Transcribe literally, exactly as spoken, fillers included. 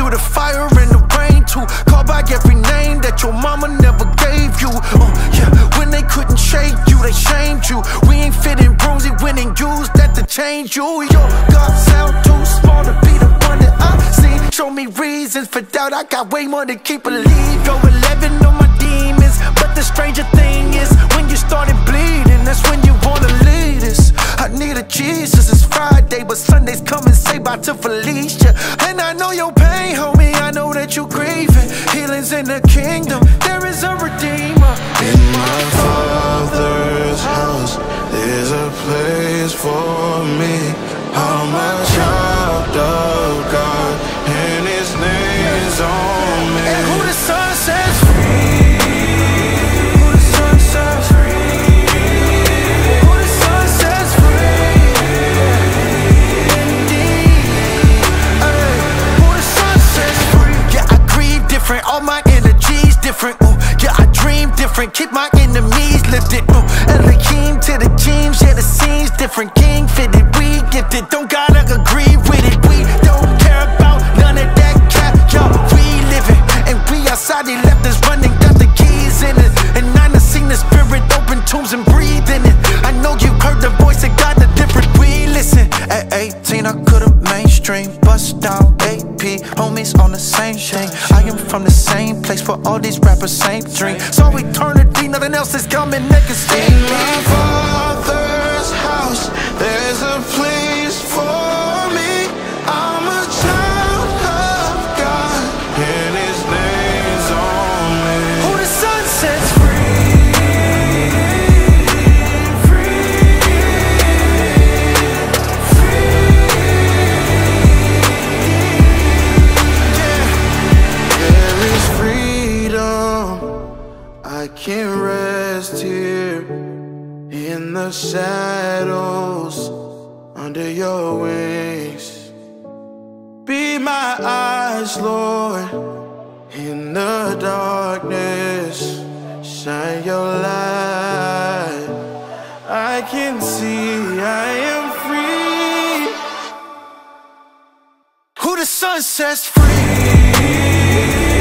through the fire and the rain too. Called by every name that your mama never gave you. uh, Yeah, when they couldn't shake you, they shamed you. We ain't fitting rooms, we winning use that to change you. Your God sound too small to be the one that I see. Show me reasons for doubt, I got way more to keep believe. Go eleven on my demons, but the stranger thing is when you started bleeding, that's when you wanna lead us. I need a Jesus, it's Friday, but Sunday's coming, say bye to Felicia. And I know your pain, homie, I know that you grieving. Healing's in the kingdom, there is a redeemer. In my Father's house, there's a place for me. I'm a child of God, and His name's on me. And who the Son sets free, who the Son sets free, who the Son sets free, indeed. Ay, who the Son sets free. Yeah, I grieve different, all my energy's different. Ooh, yeah, I dream different, keep my enemies lifted. Ooh, Elohim to the teams, yeah, the scene's different. King fitted, we gifted, don't gotta agree with it. We don't care about none of that cap, y'all, we living. And we outside, they left us running, got the keys in it. And I done seen the spirit open tombs and breathe in it. I know you heard the voice of God, the different we listen. At eighteen, I could've mainstream, bust down A P, homies on the same thing. I am from the same place, for all these rappers, same dream. So eternity, nothing else is coming, they can see In my Father's house, there's a place for me. I'm a child of God, and His name's on me. who the Son sets free, free, free. Yeah. There is freedom, I can rest here in the shadows under your wings. Be my eyes, Lord, in the darkness. Shine your light, I can see I am free. Who the Son sets free.